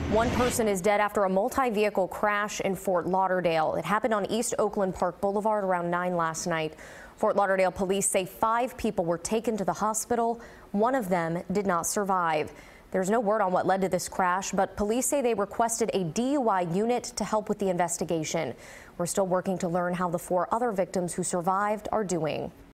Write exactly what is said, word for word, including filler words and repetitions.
One person is dead after a multi-vehicle crash in Fort Lauderdale. It happened on East Oakland Park Boulevard around nine last night. Fort Lauderdale police say five people were taken to the hospital. One of them did not survive. There's no word on what led to this crash, but police say they requested a D U I unit to help with the investigation. We're still working to learn how the four other victims who survived are doing.